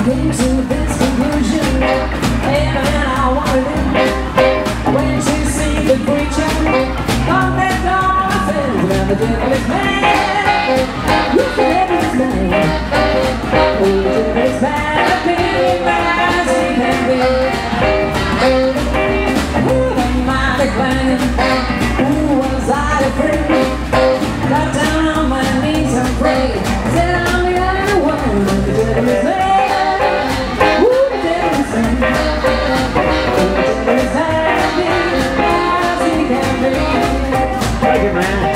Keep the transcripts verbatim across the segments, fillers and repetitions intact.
came to this conclusion, and then I wanted it. When she seen the preacher, thought that all my friends were the devil's man. You the devil's man. Oh, the devil's bad to be, bad as he can be. Who am I declining? Who was I to free? Got down on my knees and prayed. Said I'm the only one with the devil's man. Thank you, man.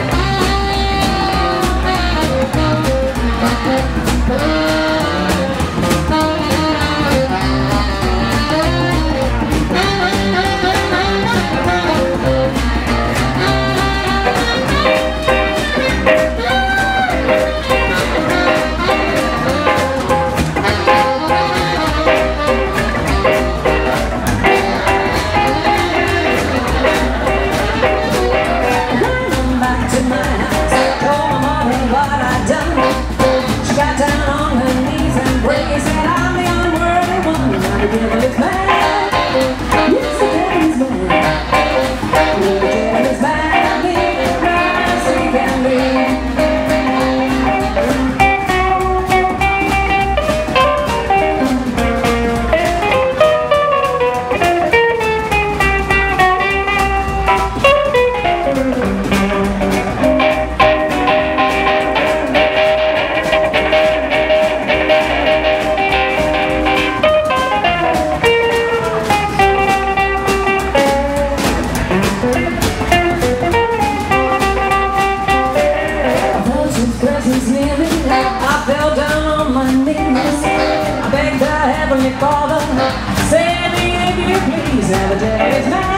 I fell down on my knees. I begged the Heavenly Father, save me if you please. Have a devil's man.